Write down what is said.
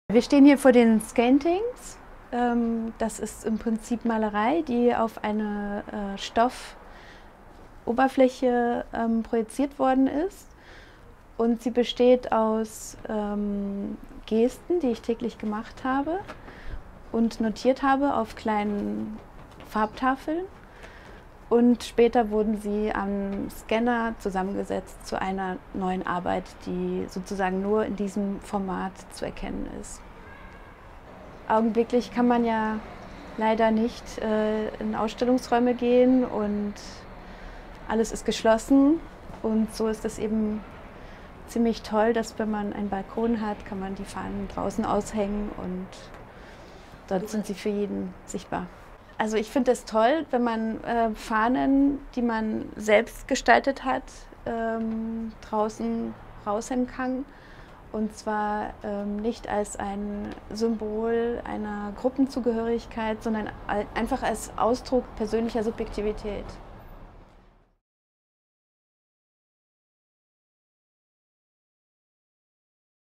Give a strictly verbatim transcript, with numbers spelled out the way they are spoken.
Wir stehen hier vor den Scanthings. Das ist im Prinzip Malerei, die auf eine Stoffoberfläche projiziert worden ist. Und sie besteht aus Gesten, die ich täglich gemacht habe und notiert habe auf kleinen Farbtafeln. Und später wurden sie am Scanner zusammengesetzt zu einer neuen Arbeit, die sozusagen nur in diesem Format zu erkennen ist. Augenblicklich kann man ja leider nicht äh, in Ausstellungsräume gehen und alles ist geschlossen. Und so ist es eben ziemlich toll, dass wenn man einen Balkon hat, kann man die Fahnen draußen aushängen und dort sind sie für jeden sichtbar. Also ich finde es toll, wenn man äh, Fahnen, die man selbst gestaltet hat, ähm, draußen raushängen kann. Und zwar ähm, nicht als ein Symbol einer Gruppenzugehörigkeit, sondern einfach als Ausdruck persönlicher Subjektivität.